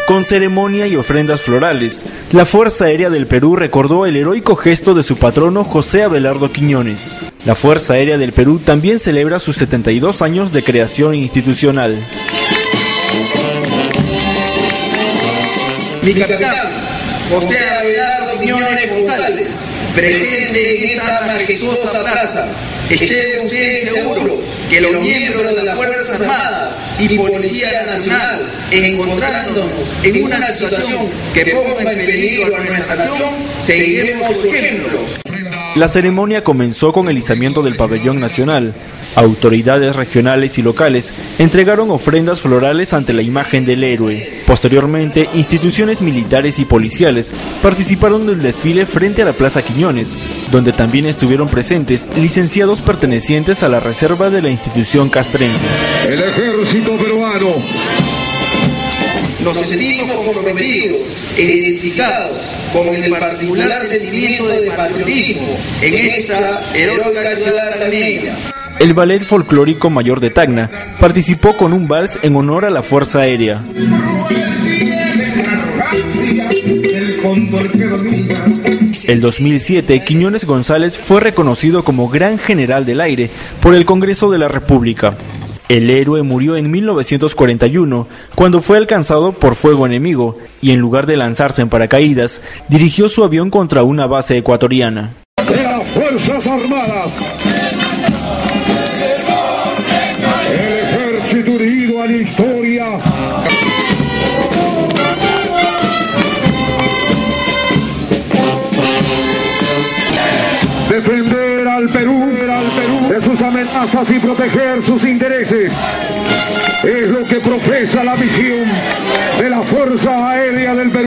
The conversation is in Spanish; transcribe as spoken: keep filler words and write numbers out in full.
Con ceremonia y ofrendas florales, la Fuerza Aérea del Perú recordó el heroico gesto de su patrono José Abelardo Quiñones. La Fuerza Aérea del Perú también celebra sus setenta y dos años de creación institucional. Mi capitán, José Abelardo Quiñones González, presente en esta majestuosa plaza, esté usted seguro que los miembros de las Fuerzas Armadas y Policía Nacional, encontrándonos en una situación que ponga en peligro a nuestra nación, seguiremos su ejemplo. La ceremonia comenzó con el izamiento del pabellón nacional. Autoridades regionales y locales entregaron ofrendas florales ante la imagen del héroe. Posteriormente, instituciones militares y policiales participaron del desfile frente a la Plaza Quiñones, donde también estuvieron presentes licenciados pertenecientes a la reserva de la institución castrense. El ejército peruano. Nos sentimos comprometidos e identificados con el particular sentimiento de patriotismo en esta heroica ciudad tacneña. El Ballet Folclórico Mayor de Tacna participó con un vals en honor a la Fuerza Aérea. El dos mil siete, Quiñones González fue reconocido como Gran General del Aire por el Congreso de la República. El héroe murió en mil novecientos cuarenta y uno, cuando fue alcanzado por fuego enemigo, y en lugar de lanzarse en paracaídas, dirigió su avión contra una base ecuatoriana. De las Fuerzas Armadas. El ejército unido a la historia. Defender al Perú, al Perú de sus amenazas y proteger sus intereses es lo que profesa la misión de la Fuerza Aérea del Perú.